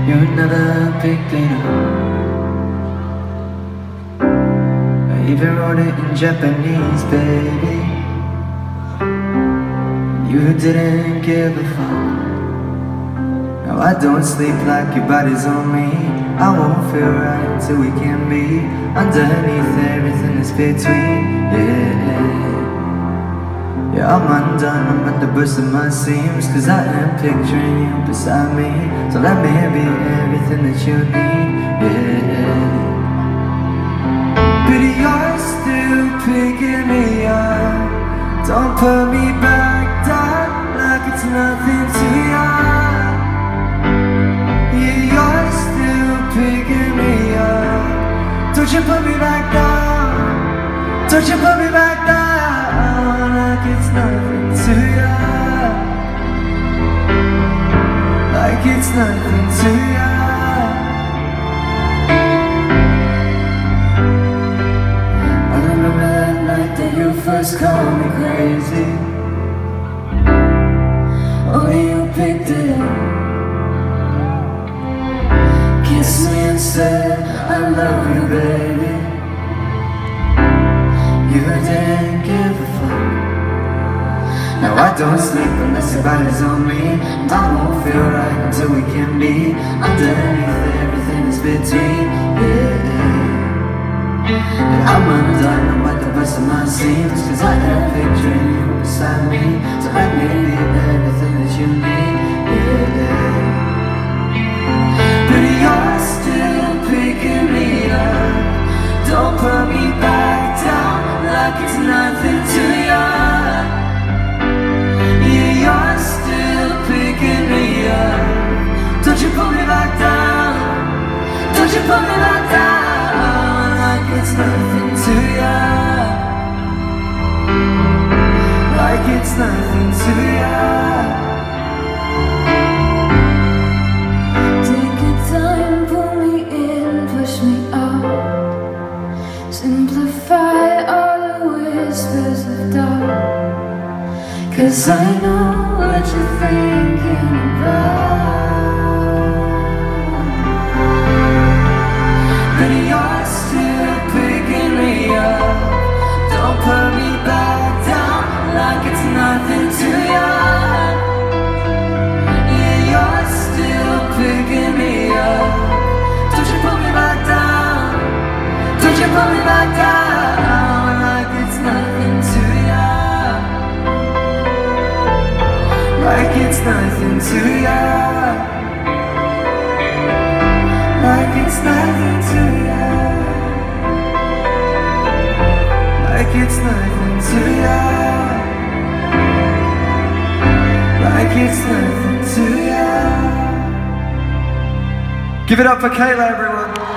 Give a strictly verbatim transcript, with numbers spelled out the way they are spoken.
You never picked it up. I even wrote it in Japanese, baby. You didn't give a fuck. Now I don't sleep like your body's on me. I won't feel right until we can be underneath everything that's between. Yeah, yeah, I'm undone, I'm at the burst of my seams, cause I am picturing you beside me. So let me be everything that you need. Yeah, but you're still picking me up. Don't put me back down like it's nothing to you. Yeah, you're still picking me up. Don't you put me back down. Don't you put me back down like it's nothing to you. Like it's nothing to you. I remember that night that you first called me crazy. Oh, you picked it up, kissed me and said, I love you, baby. You didn't give a fuck. Now I don't sleep unless your body's on me, and I won't feel right until we can be underneath everything that's between. Yeah, and I'm undone, I'm at the best of my seams, cause I am picturing you beside me. So let me be everything that you need. Yeah, but you're still picking me up. Don't put me back down like it's nothing to you. Yeah, you're still picking me up. Don't you put me back down. Don't you put me back down like it's nothing to you. Like it's nothing to you. Take your time, pull me in, push me up. Simplify all the whispers of doubt, cause I know what you're thinking about. But you're still picking me up. Don't put me back down like it's nothing to you. Yeah, you're still picking me up. Don't you put me back down. Don't you put me back down like it's nothing to you. Like it's nothing to you. Like it's nothing to you. Like it's nothing to you. Like it's nothing to you. Give it up for Kayla, everyone.